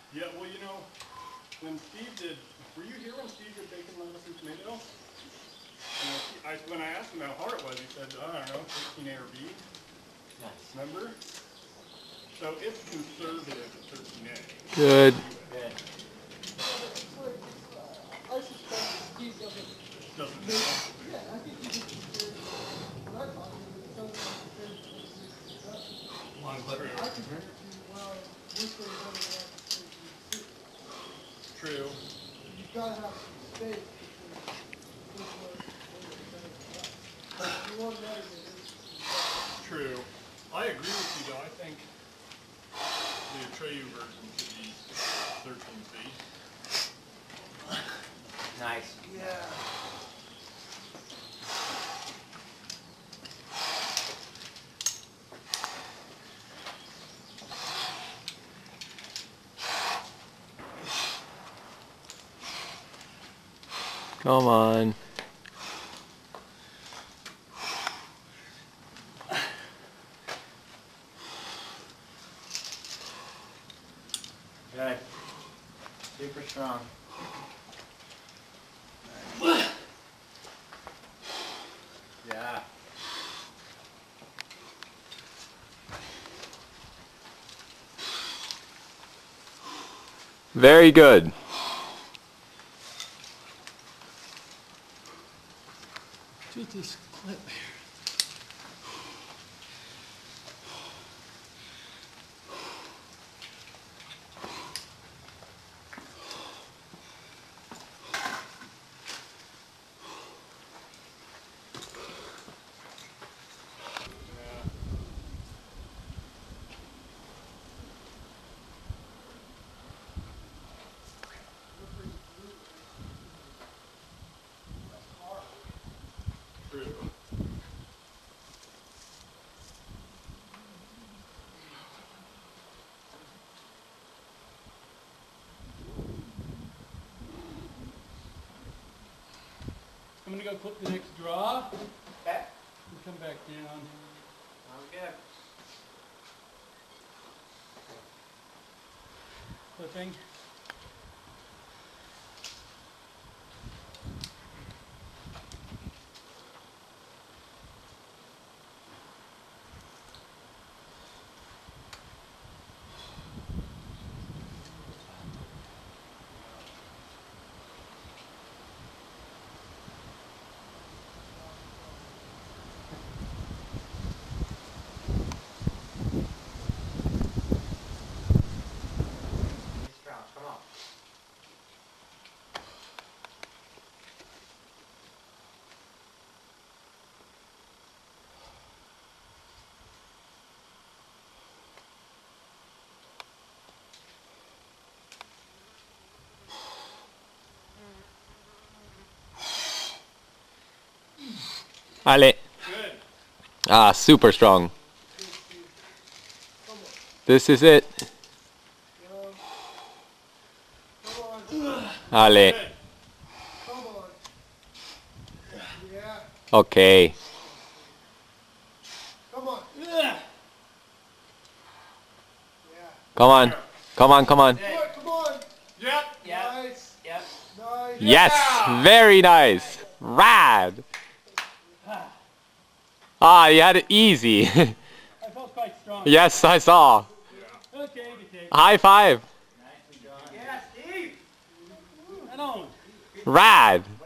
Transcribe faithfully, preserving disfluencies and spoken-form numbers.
Yeah, well, you know, when Steve did, were you here when Steve did bacon, lettuce, and tomato? You know, he, I, when I asked him how hard it was, he said, I don't know, thirteen A or B. Nice. Remember? So it's conservative at thirteen A. Good. Good. I suspect Steve doesn't. Doesn't know. Yeah, I think he just compared what I thought he was telling me compared to what he was. Long true. I compared it to, well, this way is better than I compared to the True. You've got to have some space between this one and the other one. If you want better than this. True. I agree with you though. I think the Atreyu version should be thirteen C. Nice. Yeah. Come on. Good. Super strong. Yeah. Very good. Just this clip here. True. I'm gonna go clip the next draw. Okay. And come back down. Sounds good. Clipping. Be strong. Come on. Ale. Good. Ah, super strong. This is it. Come on. Ale. Good. Come on. Yeah. Okay. Come on. Yeah. Yeah. Come on. Come on, come on. Come on, come on. Yep. Yep. Nice. Yep. Nice. Yes, very nice. Rad. Ah, you had it easy. I felt quite strong. Yes, I saw. Okay, okay. High five. Nicely done. Yeah, Steve. Right on. Rad.